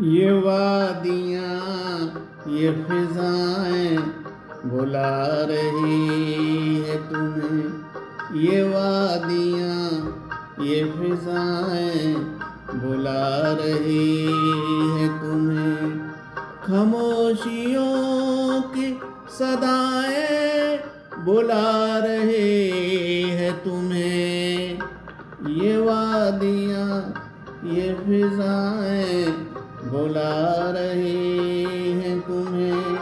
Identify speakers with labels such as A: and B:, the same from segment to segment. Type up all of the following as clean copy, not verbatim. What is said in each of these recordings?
A: ये वादियाँ ये फिजाएं बुला रही है तुम्हें। ये वादियाँ ये फिजाएं बुला रही है तुम्हें। खामोशियों की सदाएं बुला रही है तुम्हें। ये वादियाँ ये फिजाएं बुला रही हैं तुम्हें।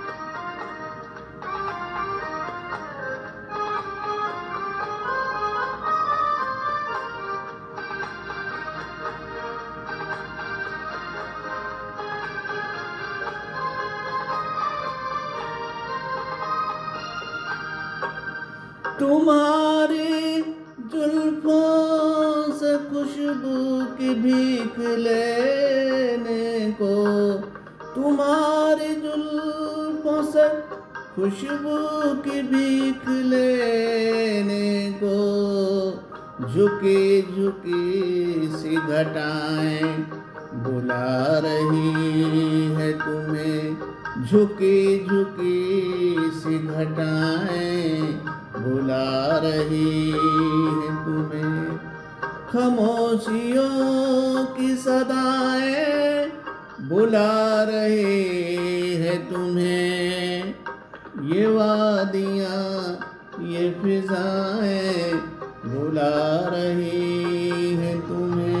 A: तुम्हारी जुल्फों से खुशबू की भीख लेने को, तुम्हारी जुल्फों से खुशबू की भीख लेने को, झुकी झुकी सी घटाएं बुला रही है तुम्हें। झुकी झुकी सी घटाएं बुला रही है तुम्हें। खामोशियों की सदाएं बुला रही है तुम्हें। ये वादियाँ ये फिजाएं बुला रही है तुम्हें।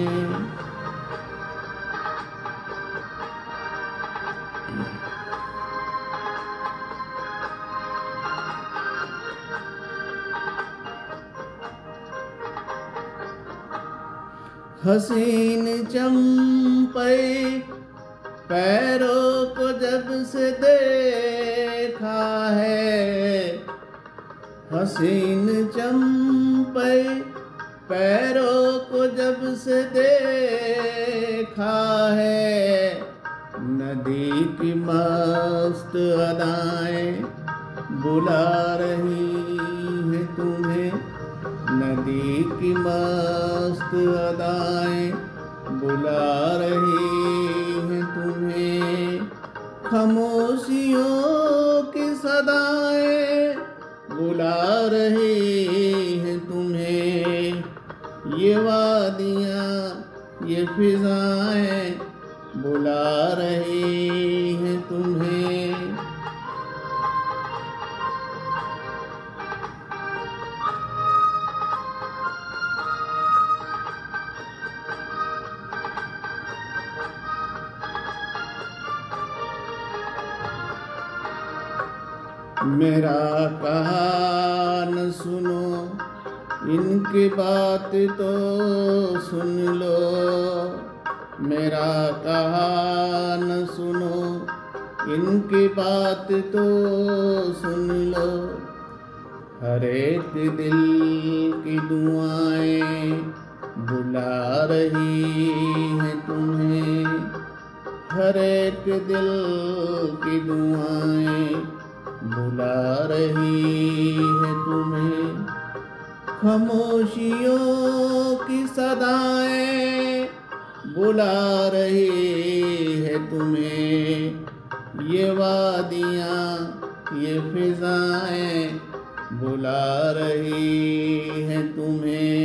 A: हसीन चंपे पैरों को जब से देखा है। हसीन चंपे पैरों को जब से देखा है। नदी की मस्त अदाएं बुला रही है तुम्हें। नदी की मस्त अदाएं बुला रही हैं तुम्हें। खामोशियों की सदाएं बुला रही हैं तुम्हें। ये वादियाँ ये फिजाएं बुला रही हैं तुम्हें। मेरा कहा न सुनो, इनकी बात तो सुन लो। मेरा कहा न सुनो, इनकी बात तो सुन लो। हर एक दिल की दुआएं बुला रही हैं तुम्हें। हर एक दिल की दुआएं बुला रही है तुम्हें। खामोशियों की सदाएं बुला रही है तुम्हें। ये वादियाँ ये फिजाएं बुला रही है तुम्हें।